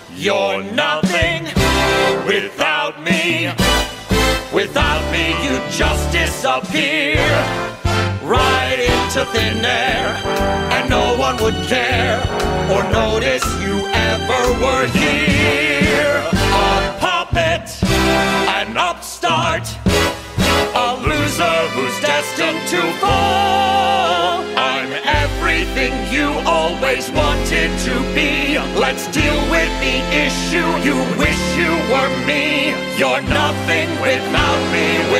You're nothing without me. Without me, you just disappear right into thin air, and no one would care or notice you ever were here. A puppet, an upstart, a loser who's destined to fall. I'm everything you always wanted to be. Let's deal with the issue. You wish you were me. You're nothing without me.